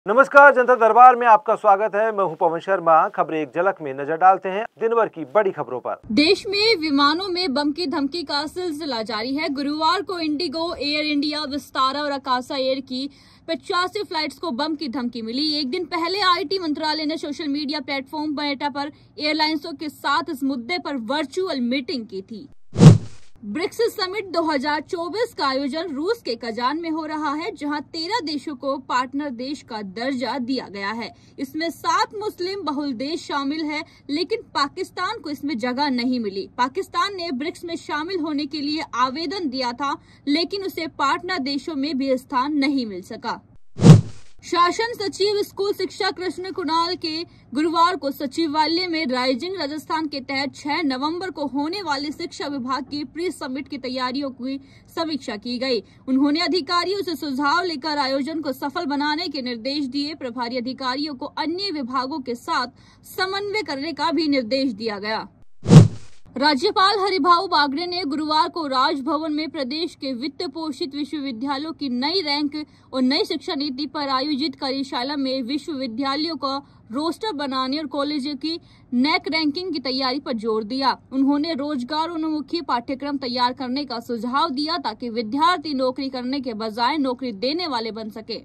नमस्कार, जनता दरबार में आपका स्वागत है। मैं हूं पवन शर्मा। खबरें एक झलक में नजर डालते हैं दिन भर की बड़ी खबरों पर। देश में विमानों में बम की धमकी का सिलसिला जारी है। गुरुवार को इंडिगो, एयर इंडिया, विस्तारा और आकाशा एयर की 85 फ्लाइट्स को बम की धमकी मिली। एक दिन पहले आईटी मंत्रालय ने सोशल मीडिया प्लेटफॉर्म मेटा पर एयरलाइंसों के साथ इस मुद्दे पर वर्चुअल मीटिंग की थी। ब्रिक्स समिट 2024 का आयोजन रूस के कजान में हो रहा है, जहां 13 देशों को पार्टनर देश का दर्जा दिया गया है। इसमें 7 मुस्लिम बहुल देश शामिल है, लेकिन पाकिस्तान को इसमें जगह नहीं मिली। पाकिस्तान ने ब्रिक्स में शामिल होने के लिए आवेदन दिया था, लेकिन उसे पार्टनर देशों में भी स्थान नहीं मिल सका। शासन सचिव स्कूल शिक्षा कृष्ण कुणाल के गुरुवार को सचिवालय में राइजिंग राजस्थान के तहत 6 नवंबर को होने वाली शिक्षा विभाग की प्री समिट की तैयारियों की समीक्षा की गई। उन्होंने अधिकारियों से सुझाव लेकर आयोजन को सफल बनाने के निर्देश दिए। प्रभारी अधिकारियों को अन्य विभागों के साथ समन्वय करने का भी निर्देश दिया गया। राज्यपाल हरिभाऊ बागड़े ने गुरुवार को राजभवन में प्रदेश के वित्त पोषित विश्वविद्यालयों की नई रैंक और नई शिक्षा नीति पर आयोजित कार्यशाला में विश्वविद्यालयों का रोस्टर बनाने और कॉलेजों की नैक रैंकिंग की तैयारी पर जोर दिया। उन्होंने रोजगार उन्मुखी पाठ्यक्रम तैयार करने का सुझाव दिया, ताकि विद्यार्थी नौकरी करने के बजाय नौकरी देने वाले बन सके।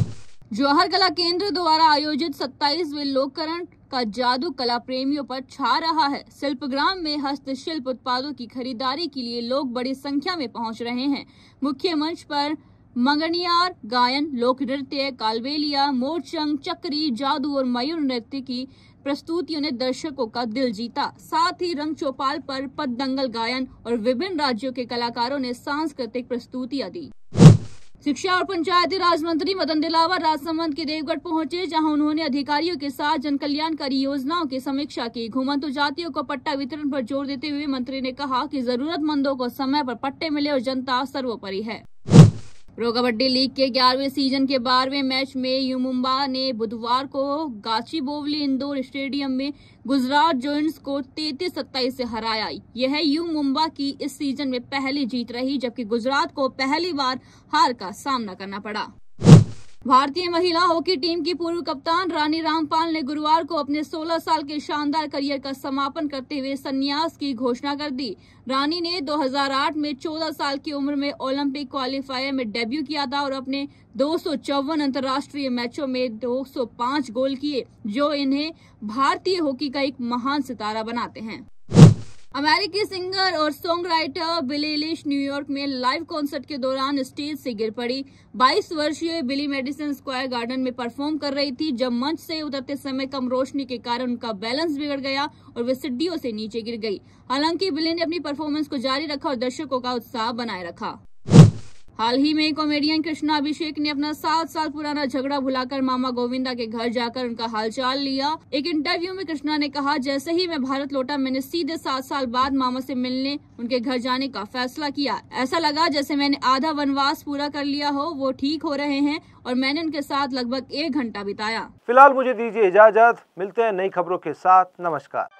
जौहर कला केंद्र द्वारा आयोजित 27वें लोककरण का जादू कला प्रेमियों पर छा रहा है। शिल्पग्राम में हस्तशिल्प उत्पादों की खरीदारी के लिए लोग बड़ी संख्या में पहुंच रहे हैं। मुख्य मंच पर मंगनियार, गायन, लोक नृत्य, कालबेलिया, मोरचंग, चक्री, जादू और मयूर नृत्य की प्रस्तुतियों ने दर्शकों का दिल जीता। साथ ही रंग चौपाल पर पद्दंगल गायन और विभिन्न राज्यों के कलाकारों ने सांस्कृतिक प्रस्तुतियां दी। शिक्षा और पंचायती राज मंत्री मदन दिलावर राजसमंद के देवगढ़ पहुंचे, जहां उन्होंने अधिकारियों के साथ जन कल्याणकारी योजनाओं की समीक्षा की। घुमंतु जातियों को पट्टा वितरण पर जोर देते हुए मंत्री ने कहा कि जरूरतमंदों को समय पर पट्टे मिले और जनता सर्वोपरि है। प्रो कबड्डी लीग के 11वें सीजन के 12वें मैच में यू मुंबा ने बुधवार को गाचीबोवली इंडोर स्टेडियम में गुजरात जॉयंट्स को 33-27 से हराया। यह यू मुंबा की इस सीजन में पहली जीत रही, जबकि गुजरात को पहली बार हार का सामना करना पड़ा। भारतीय महिला हॉकी टीम की पूर्व कप्तान रानी रामपाल ने गुरुवार को अपने 16 साल के शानदार करियर का समापन करते हुए संन्यास की घोषणा कर दी। रानी ने 2008 में 14 साल की उम्र में ओलंपिक क्वालिफायर में डेब्यू किया था और अपने 254 अंतर्राष्ट्रीय मैचों में 205 गोल किए, जो इन्हें भारतीय हॉकी का एक महान सितारा बनाते हैं। अमेरिकी सिंगर और song writer Billie Eilish New York में लाइव कॉन्सर्ट के दौरान स्टेज से गिर पड़ी। 22 वर्षीय बिली मेडिसन स्क्वायर गार्डन में परफॉर्म कर रही थी, जब मंच से उतरते समय कम रोशनी के कारण उनका बैलेंस बिगड़ गया और वे सीढ़ियों से नीचे गिर गई। हालांकि बिली ने अपनी परफॉर्मेंस को जारी रखा और दर्शकों का उत्साह बनाए रखा। हाल ही में कॉमेडियन कृष्णा अभिषेक ने अपना 7 साल पुराना झगड़ा भुलाकर मामा गोविंदा के घर जाकर उनका हालचाल लिया। एक इंटरव्यू में कृष्णा ने कहा, जैसे ही मैं भारत लौटा, मैंने सीधे 7 साल बाद मामा से मिलने उनके घर जाने का फैसला किया। ऐसा लगा जैसे मैंने आधा वनवास पूरा कर लिया हो। वो ठीक हो रहे हैं और मैंने उनके साथ लगभग 1 घंटा बिताया। फिलहाल मुझे दीजिए इजाजत। मिलते हैं नई खबरों के साथ। नमस्कार।